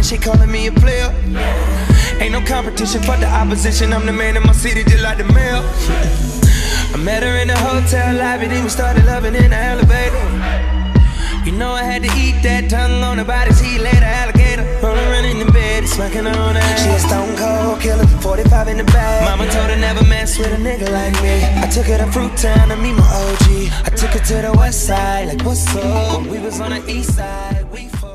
she calling me a player. Ain't no competition for the opposition. I'm the man in my city, just like the mayor. I met her in the hotel lobby, then we started loving in the elevator. You know I had to eat that tongue on her body's heat, later alligator. Rolling in the bed, smacking her on the ass. She a stone cold killer, 45 in the bag. Mama told her never mess with a nigga like me. I took her to Fruit Town to meet my OG. I took her to the west side, like what's up? We was on the east side, we fucked.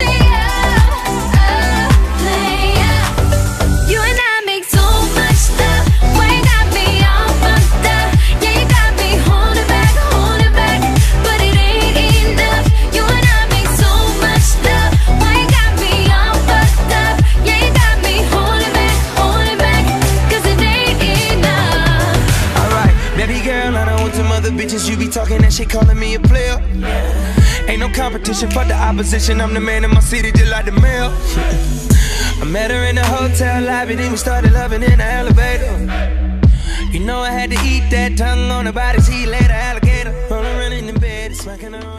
You and I make so much stuff. Why you got me all fucked up? Yeah, you got me holding back, but it ain't enough. You and I make so much stuff. Why you got me all fucked up? Yeah, you got me holding back, cause it ain't enough. Alright, baby girl, I know with some other bitches you be talking that shit, calling me a player. Ain't no competition for the opposition. I'm the man in my city, just like the mayor. I met her in the hotel lobby, then we started loving in the elevator. You know I had to eat that tongue on her body's heat, later alligator. Rolling in the bed, smacking her on